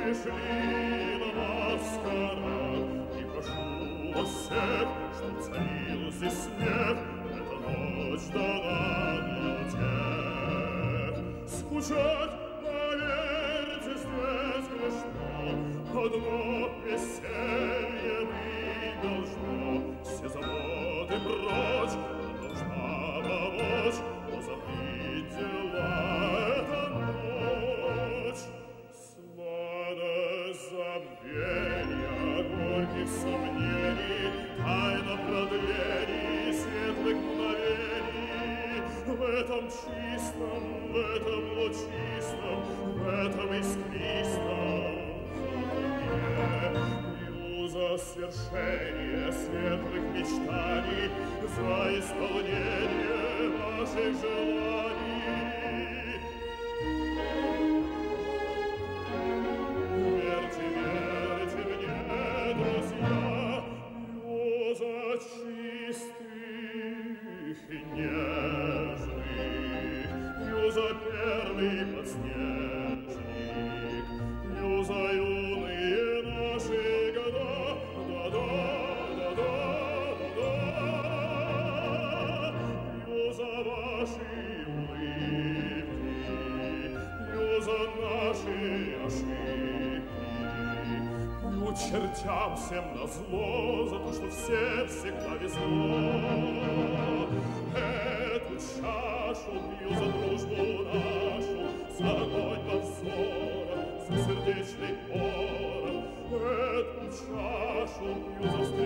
пришли на маскарад, и прошу вас всех, чтоб царил здесь смех, эта ночь дана для тех. Скучать, поверьте, здесь грешно, одно веселье быть должно, все заботы прочь, должна помочь, позабыть дела эта ночь. Сладость забвения, горьких сомнений, тайна продлений, светлых мгновений. В этом чистом, в этом лучистом, в этом искристом пью за свершение светлых мечтаний, за исполнение ваших желаний. Верьте, верьте мне, друзья, пью за чистых и нежных, пью за первый подснежник, пью за юные наши года, да-да, да-да, пью за ваши улыбки, пью за наши ошибки, пью чертям всем назло за то, что всем всегда везло. Эту чашу пью за дружбу нашу, за огонь во взорах, за сердечный порох. Эту чашу пью за встречу